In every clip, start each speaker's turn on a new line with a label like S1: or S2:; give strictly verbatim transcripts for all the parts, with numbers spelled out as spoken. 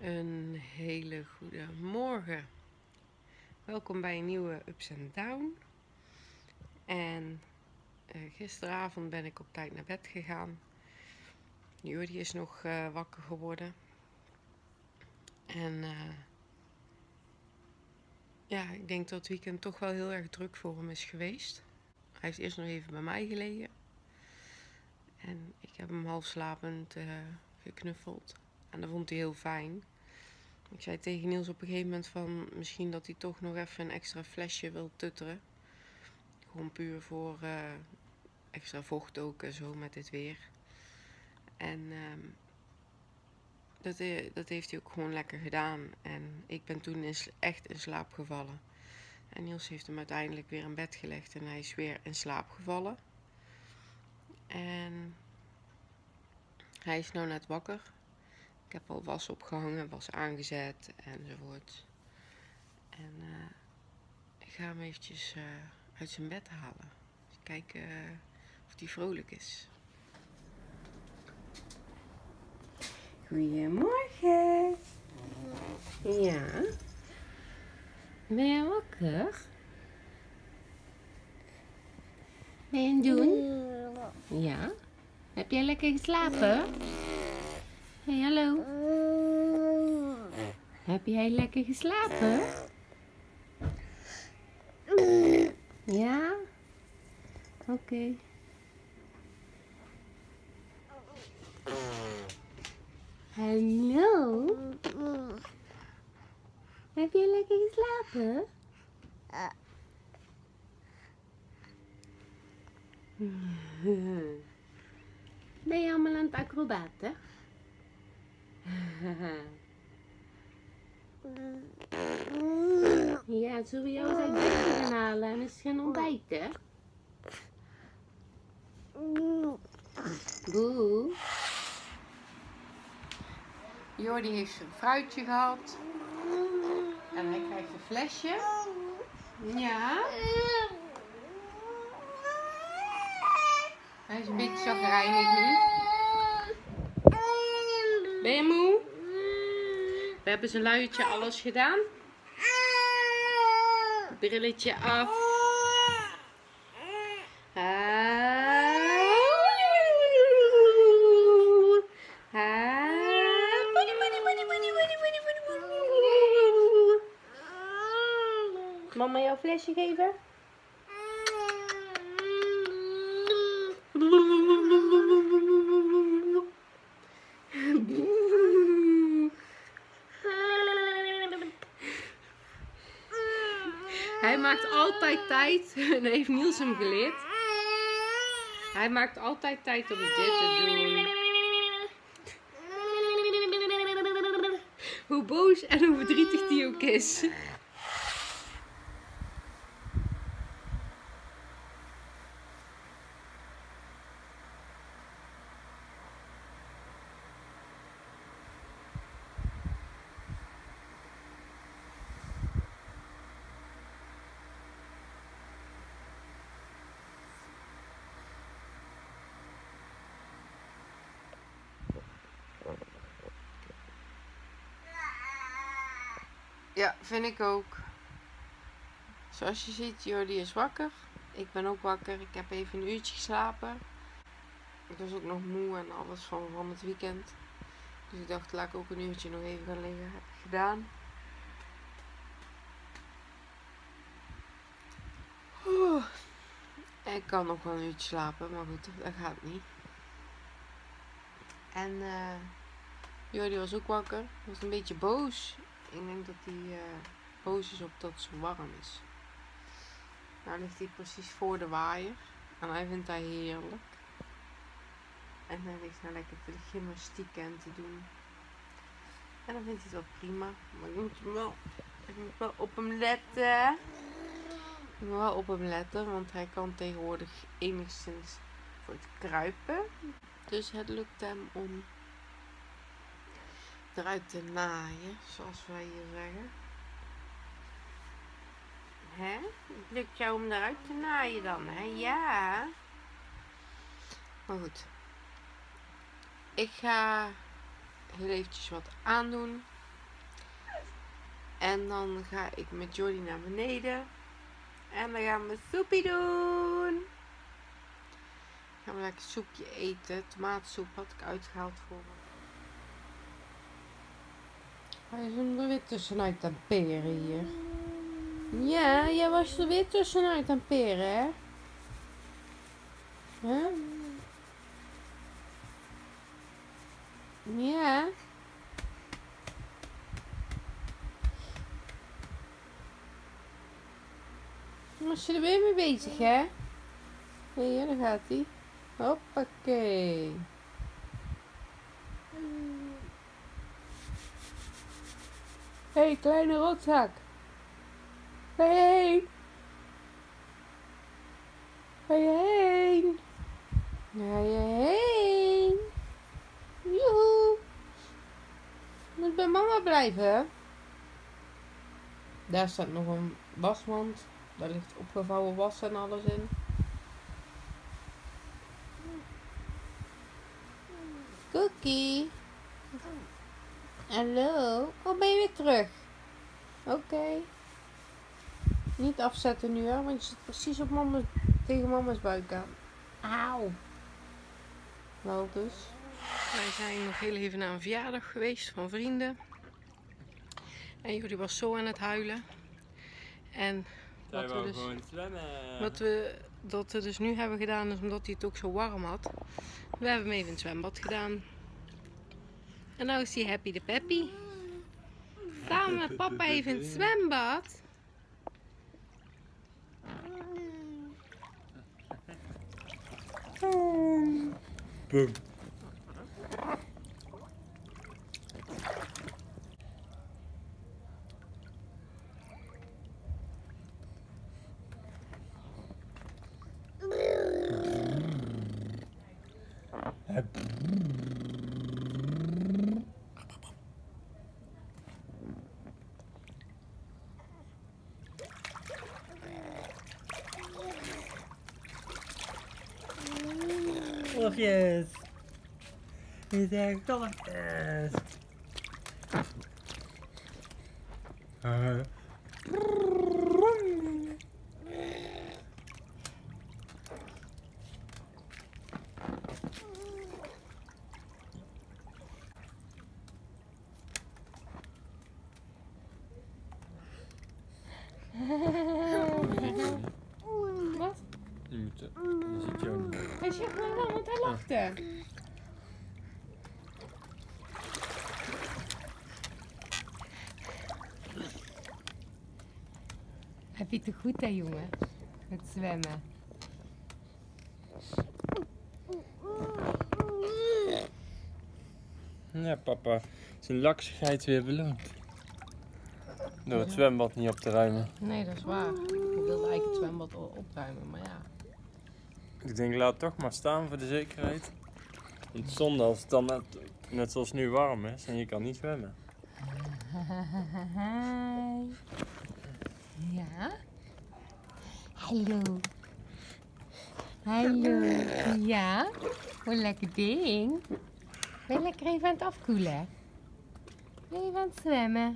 S1: Een hele goede morgen. Welkom bij een nieuwe Ups and Down. En uh, gisteravond ben ik op tijd naar bed gegaan. Jordi is nog uh, wakker geworden. En uh, ja, ik denk dat het weekend toch wel heel erg druk voor hem is geweest. Hij heeft eerst nog even bij mij gelegen. En ik heb hem half slapend uh, geknuffeld. En dat vond hij heel fijn. Ik zei tegen Niels op een gegeven moment van misschien dat hij toch nog even een extra flesje wil tutteren. Gewoon puur voor uh, extra vocht ook en zo met dit weer. En uh, dat, dat heeft hij ook gewoon lekker gedaan. En ik ben toen in, echt in slaap gevallen. En Niels heeft hem uiteindelijk weer in bed gelegd en hij is weer in slaap gevallen. En hij is nou net wakker. Ik heb al was opgehangen, was aangezet enzovoort. En uh, ik ga hem eventjes uh, uit zijn bed halen. Dus kijken uh, of hij vrolijk is. Goedemorgen. Ja. Ben je wakker? Ben je aan het doen? Ja. Heb jij lekker geslapen? Hey, hallo. Heb jij lekker geslapen? Ja? Oké. Okay. Hallo? Heb je lekker geslapen? Ben je allemaal aan het acrobaten? Ja, zullen we jou eens uit bed gaan halen en eens gaan ontbijten? Boe. Jordi heeft zijn fruitje gehad. En hij krijgt een flesje. Ja. Hij is een beetje chagrijnig nu. Ben je moe? We hebben zijn luiertje alles gedaan. Brilletje af. Mama jou een flesje geven? Hij maakt altijd tijd, en heeft Niels hem geleerd. Hij maakt altijd tijd om dit te doen. Hoe boos en hoe verdrietig die ook is. Ja, vind ik ook. Zoals je ziet, Jordi is wakker. Ik ben ook wakker. Ik heb even een uurtje geslapen. Ik was ook nog moe en alles van, van het weekend. Dus ik dacht, laat ik ook een uurtje nog even gaan liggen. Heb ik gedaan. Oeh. Ik kan nog wel een uurtje slapen, maar goed, dat gaat niet. En uh, Jordi was ook wakker. Hij was een beetje boos. Ik denk dat hij uh, boos is op dat het zo warm is. Nou ligt hij precies voor de waaier. En hij vindt dat heerlijk. En hij ligt nou lekker te gymnastieken en te doen. En dan vindt hij het wel prima. Maar ik moet wel, ik moet wel op hem letten. Ik moet wel op hem letten. Want hij kan tegenwoordig enigszins voor het kruipen. Dus het lukt hem om eruit te naaien, zoals wij hier zeggen. Hè? Het lukt jou om eruit te naaien dan, hè? Ja. Maar goed. Ik ga heel eventjes wat aandoen. En dan ga ik met Jordi naar beneden. En dan gaan we soepie doen. Dan gaan we lekker soepje eten. Tomatensoep had ik uitgehaald voor me. Hij is er weer tussenuit aan het peren hier. Ja, jij was er weer tussenuit aan het peren, hè? Huh? Ja. Was je er weer mee bezig, hè? Ja, daar gaat hij. Hoppakee. Hé, hey, kleine rotzak. Ga je heen? Ga je heen? Ga je heen? Joehoe. Moet bij mama blijven. Daar staat nog een wasmand. Daar ligt opgevouwen was en alles in. Cookie. Hallo. Oh, ben je weer terug? Oké. Okay. Niet afzetten nu, hè, want je zit precies op mama, tegen mama's buik aan. Auw. Wel dus. Wij zijn nog heel even naar een verjaardag geweest van vrienden. En Jordi was zo aan het huilen. En wat we, dus, wat we dat we dus nu hebben gedaan is omdat hij het ook zo warm had. We hebben hem even in het zwembad gedaan. En nou is hij happy de peppy. Samen met papa even in het zwembad.
S2: Boom. Kalfjes. Hier zijn kalfjes. Uh.
S1: Wat?
S2: Je moet, je ziet jou niet.
S1: Hij zegt maar wel, want hij lachte. Heb je het toch goed, hè, jongen? Met zwemmen.
S2: Ja, papa, zijn laksigheid weer beloond. Door het zwembad niet op te ruimen.
S1: Nee, dat is waar. Ik wilde eigenlijk het zwembad opruimen, maar ja.
S2: Ik denk, laat het toch maar staan voor de zekerheid. Want zonde als het dan net, net zoals nu warm is en je kan niet zwemmen.
S1: Ja? Hallo. Hallo. Ja? Wat een lekker ding. Ben je lekker even aan het afkoelen? Ben je even aan het zwemmen?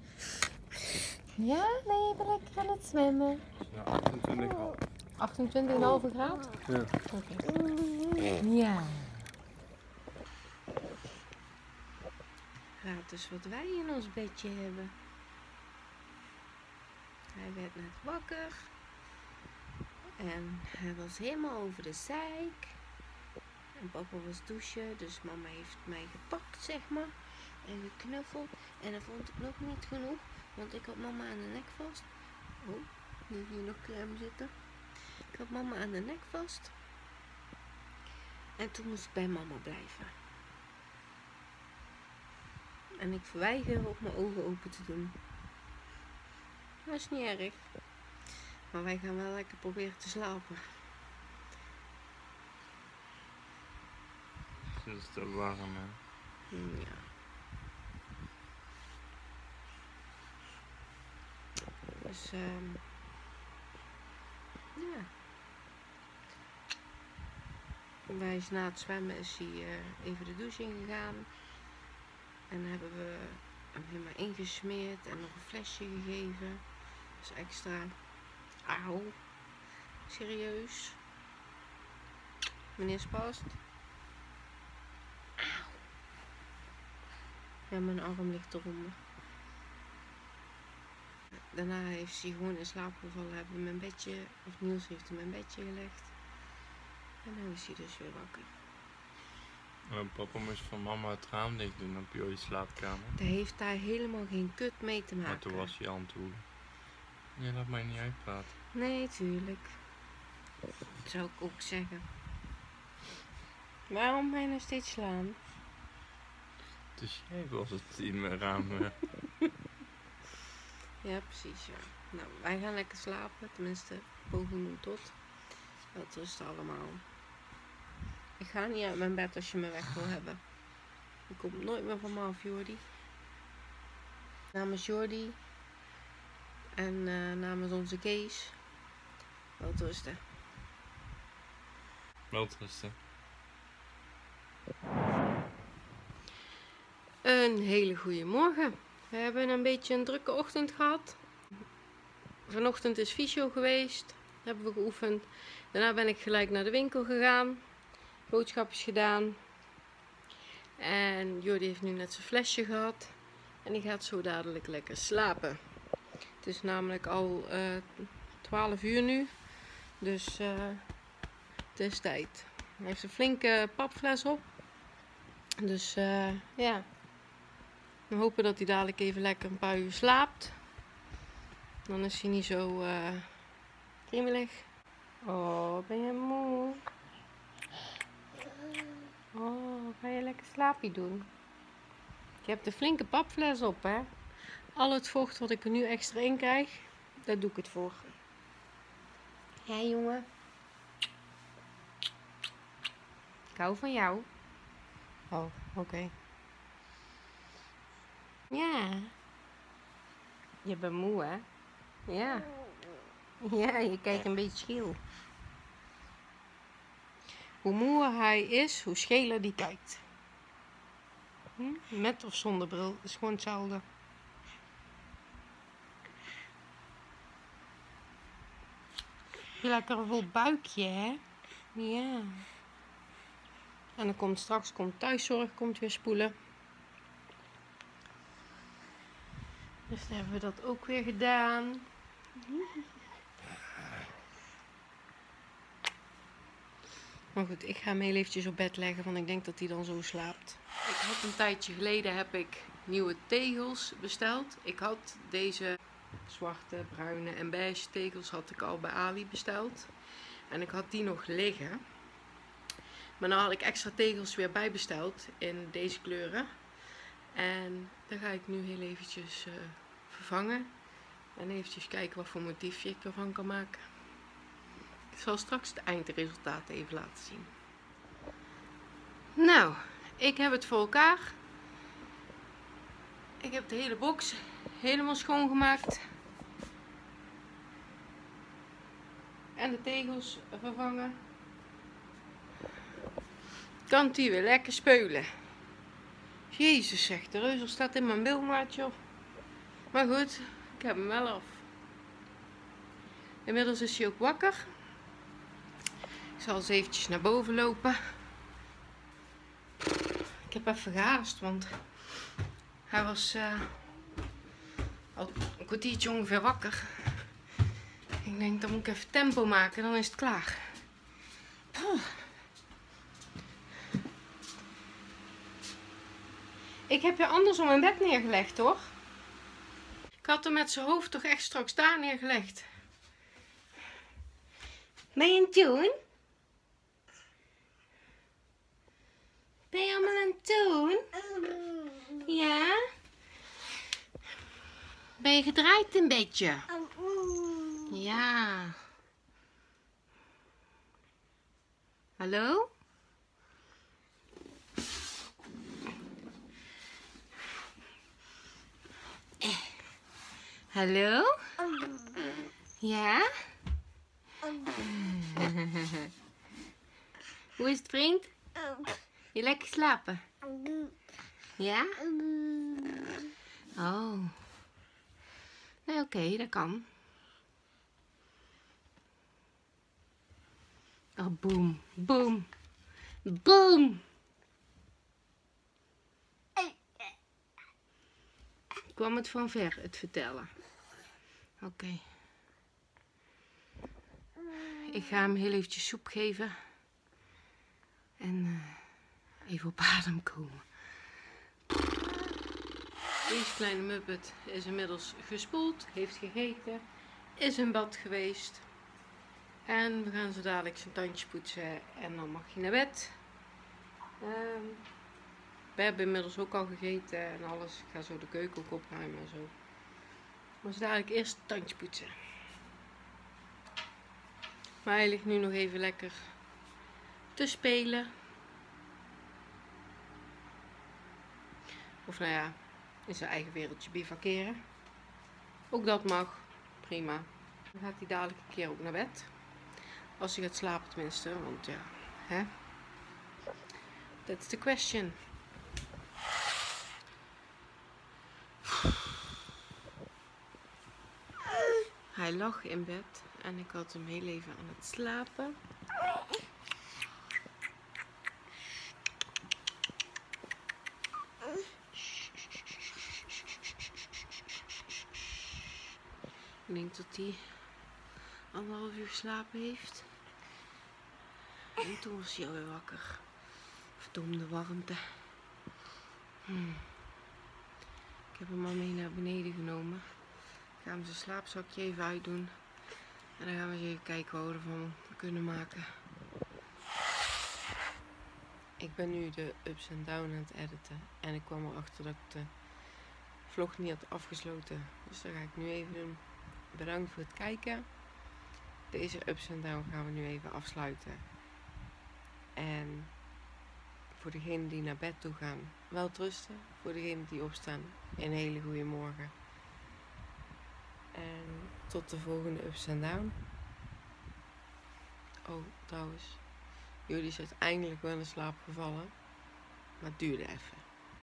S1: Ja? Ben je even lekker aan het zwemmen?
S2: Ja, achtentwintig graden.
S1: achtentwintig komma vijf graden?
S2: Ja.
S1: Oké. Okay. Ja. Raad dus wat wij in ons bedje hebben. Hij werd net wakker. En hij was helemaal over de zeik. En papa was douchen, dus mama heeft mij gepakt, zeg maar. En geknuffeld. En dat vond ik nog niet genoeg, want ik had mama aan de nek vast. Oh, nu zie je nog crème zitten. Ik had mama aan de nek vast. En toen moest ik bij mama blijven. En ik verweiger op mijn ogen open te doen. Dat is niet erg. Maar wij gaan wel lekker proberen te slapen.
S2: Het is te warm, hè?
S1: Ja. Dus, um, ja. Wij is na het zwemmen is hij uh, even de douche ingegaan. En hebben we helemaal ingesmeerd en nog een flesje gegeven. Dus extra. Auw. Serieus. Meneer Spast. Auw. Ja, mijn arm ligt eronder. Daarna heeft hij gewoon in slaap gevallen. Hebben we mijn bedje, of Niels heeft hem mijn bedje gelegd. En nu is hij dus weer wakker.
S2: Oh, papa moest van mama het raam dicht doen op jullie slaapkamer.
S1: Daar heeft daar helemaal geen kut mee te maken.
S2: Maar toen was hij aan het woelen. Je laat mij niet uitpraten.
S1: Nee, tuurlijk. Dat zou ik ook zeggen. Waarom mij nog steeds slaan?
S2: Dus jij was het in mijn raam.
S1: Ja, precies, ja. Nou, wij gaan lekker slapen. Tenminste, poging tot. Dat rust allemaal. Ik ga niet uit mijn bed als je me weg wil hebben. Ik kom nooit meer van me af, Jordi. Namens Jordi. En uh, namens onze Kees. Wel rusten.
S2: Wel rusten.
S1: Een hele goede morgen. We hebben een beetje een drukke ochtend gehad. Vanochtend is fysio geweest. Hebben we geoefend. Daarna ben ik gelijk naar de winkel gegaan. Boodschapjes gedaan. En Jordi heeft nu net zijn flesje gehad. En die gaat zo dadelijk lekker slapen. Het is namelijk al uh, twaalf uur nu. Dus uh, het is tijd. Hij heeft een flinke papfles op. Dus uh, ja. We hopen dat hij dadelijk even lekker een paar uur slaapt. Dan is hij niet zo uh, kriemelig. Oh, ben je moe? Oh, ga je lekker slaapje doen? Je hebt een flinke papfles op, hè? Al het vocht wat ik er nu extra in krijg, daar doe ik het voor. Ja, jongen. Ik hou van jou. Oh, oké. Okay. Ja. Je bent moe, hè? Ja. Ja, je kijkt een beetje scheel. Hoe moeer hij is, hoe scheler die kijkt. Hm? Met of zonder bril, is gewoon hetzelfde. Je lekker een vol buikje, hè? Ja. En dan komt straks komt thuiszorg komt weer spoelen. Dus dan hebben we dat ook weer gedaan. Maar goed, ik ga hem heel eventjes op bed leggen, want ik denk dat hij dan zo slaapt. Ik had een tijdje geleden heb ik nieuwe tegels besteld. Ik had deze zwarte, bruine en beige tegels had ik al bij Ali besteld. En ik had die nog liggen. Maar dan had ik extra tegels weer bij besteld in deze kleuren. En daar ga ik nu heel eventjes uh, vervangen. En eventjes kijken wat voor motiefje ik ervan kan maken. Ik zal straks het eindresultaat even laten zien. Nou, ik heb het voor elkaar. Ik heb de hele box helemaal schoongemaakt. En de tegels vervangen. Kan die weer lekker speulen. Jezus zegt, de reuzel staat in mijn bilmaat, joh. Maar goed, ik heb hem wel af. Inmiddels is hij ook wakker. Ik zal eens eventjes naar boven lopen. Ik heb even gehaast, want hij was uh, al een kwartiertje ongeveer wakker. Ik denk, dan moet ik even tempo maken, dan is het klaar. Puh. Ik heb je anders op mijn bed neergelegd, hoor. Ik had hem met zijn hoofd toch echt straks daar neergelegd. Ben je aan het doen? Ben je allemaal aan het doen? Ja? Ben je gedraaid een beetje? Ja. Hallo? Hallo? Ja? Hoe is het, vriend? Je lekker slapen? Ja? Oh. Nee, oké, okay, dat kan. Oh, boom, boom, boom. Kwam het van ver, het vertellen? Oké. Okay. Ik ga hem heel eventjes soep geven. En uh, even op adem komen. Deze kleine muppet is inmiddels gespoeld, heeft gegeten, is in bad geweest. En we gaan zo dadelijk zijn tandjes poetsen en dan mag je naar bed. Um, we hebben inmiddels ook al gegeten en alles. Ik ga zo de keuken ook opruimen en zo. Maar zo dadelijk eerst tandjes poetsen. Maar hij ligt nu nog even lekker te spelen. Of nou ja, in zijn eigen wereldje bivakeren. Ook dat mag. Prima. Dan gaat hij dadelijk een keer ook naar bed. Als hij gaat slapen tenminste, want ja, hè. That's the question. Hij lag in bed en ik had hem heel even aan het slapen. Ik denk dat hij anderhalf uur geslapen heeft. En toen was hij alweer wakker. Verdomde warmte. Hmm. Ik heb hem al mee naar beneden genomen. Ik ga hem zijn slaapzakje even uitdoen. En dan gaan we eens even kijken wat we ervan kunnen maken. Ik ben nu de ups en down aan het editen. En ik kwam erachter dat ik de vlog niet had afgesloten. Dus dat ga ik nu even doen. Bedankt voor het kijken. Deze ups en down gaan we nu even afsluiten. En voor degenen die naar bed toe gaan, wel rusten. Voor degenen die opstaan, een hele goede morgen. En tot de volgende ups en down. Oh, trouwens. Jullie is uiteindelijk wel in slaap gevallen. Maar het duurde even.